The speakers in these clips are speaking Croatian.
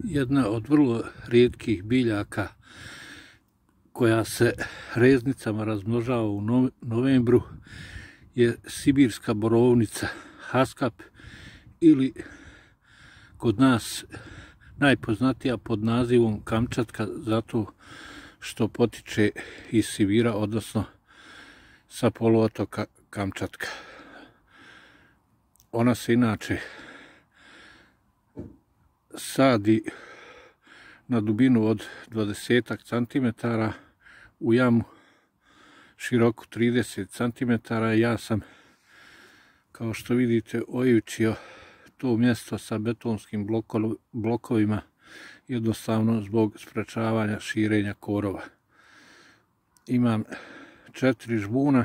Jedna od vrlo rijetkih biljaka koja se reznicama razmnožava u novembru je sibirska borovnica, haskap, ili kod nas najpoznatija pod nazivom kamčatka, zato što potiče iz Sibira, odnosno sa poluotoka Kamčatka. Ona se inače sadi na dubinu od 20 cm u jamu široku 30 cm. Ja sam, kao što vidite, ojučio to mjesto sa betonskim blokovima, jednostavno zbog sprečavanja širenja korova. Imam 4 žbuna,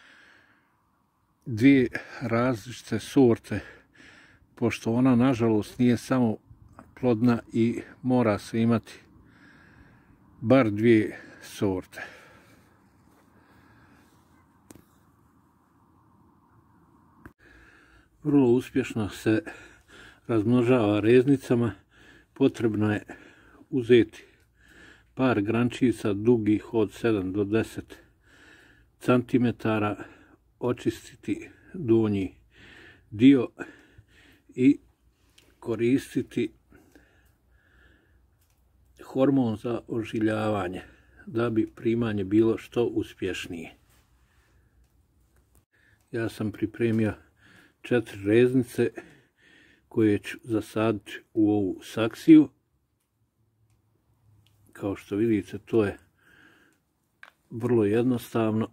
2 različite sorte, pošto ona nažalost nije samo plodna i mora se imati bar 2 sorte. Vrlo uspješno se razmnožava reznicama. Potrebno je uzeti par grančica dugih od 7 do 10 cm, očistiti donji dio i koristiti hormon za ožiljavanje da bi primanje bilo što uspješnije. Ja sam pripremio 4 reznice koje ću zasaditi u ovu saksiju. Kao što vidite, to je vrlo jednostavno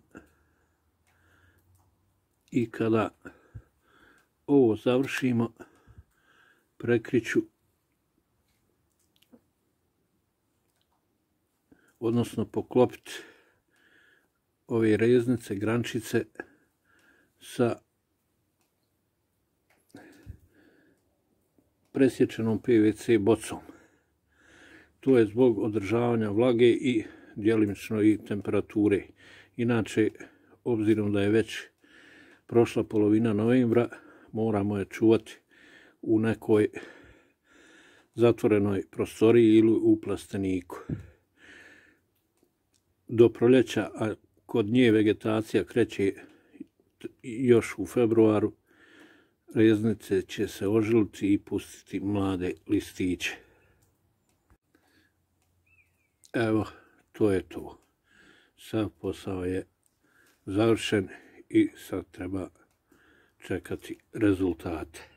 i kada ovo završimo, prekriću, odnosno poklopiti ove reznice, grančice sa presječenom PVC bocom. To je zbog održavanja vlage i djelimično i temperature. Inače, obzirom da je već prošla polovina novembra, moramo je čuvati u nekoj zatvorenoj prostoriji ili u plasteniku. Do proljeća, a kod nje vegetacija kreće još u februaru, reznice će se ožiliti i pustiti mlade listiće. Evo, to je to. Sav posao je završen i sad treba čekati rezultate.